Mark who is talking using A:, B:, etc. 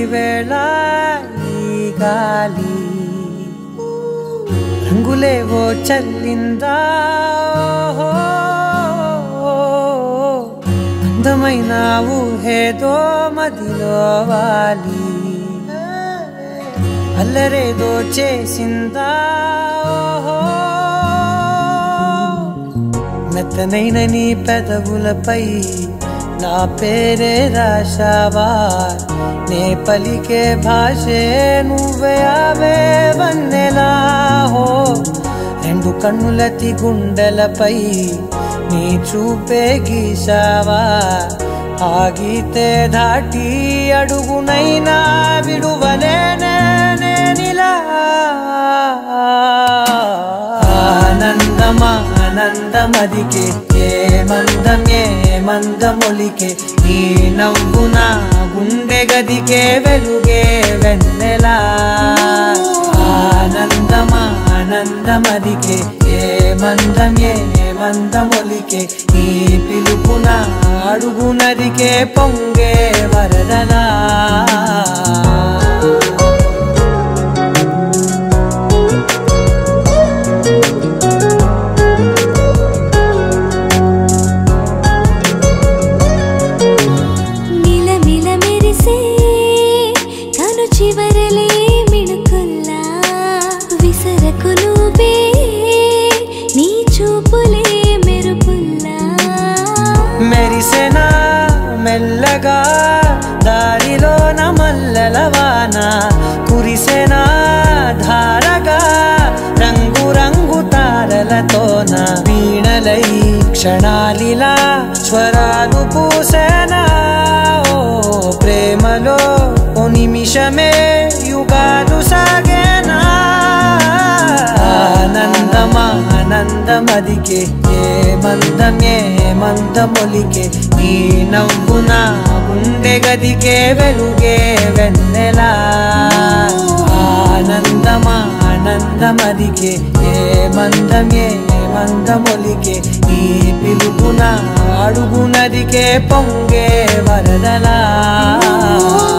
A: వేళ ఈ గాలి రంగులేవో చల్లిందా అందమైన ఊహేదో మదిలో వాలి అల్లరేదో చేసిందా మెత్తనైన నీ పెదవులపై నా పేరే రాశావా నే పలికే భాషే నువ్వే ఆవే వన్నెలా హో రెండు కన్నులతి గుండెలపై నీ చూపే గీశావా ఆగితే దాటి అడుగునైనా విడువలేనే నేనిలా ఆనందమా ఆనందమదికే ఏ మందమొలికే నీ నవ్వు నా గుండె గదికే వెలుగే వెన్నెలా ఆనందమా ఆనందమదికే ఏ మందమొలికే నీ పిలుపున అడుగునదికే పొంగే వరదలా మెరిసెనా మెల్లగా దారిలోన మల్లెలవాన కురిసెనా ధారగా రంగు రంగు తారలతోన వీణలై క్షణాలిలా స్వరాలు పూసేనా ఓ ప్రేమలో ఓ నిమిషమే యుగాలు సాగేనా ఆనందమా ఆనందమదికే ఏ మందమొలికే నీ నవ్వు నా గుండె గదికే వెలుగే వెన్నెలా ఆనందమా ఆనందమదికే ఏ మందమొలికే నీ పిలుపున అడుగునదికే పొంగే వరదలా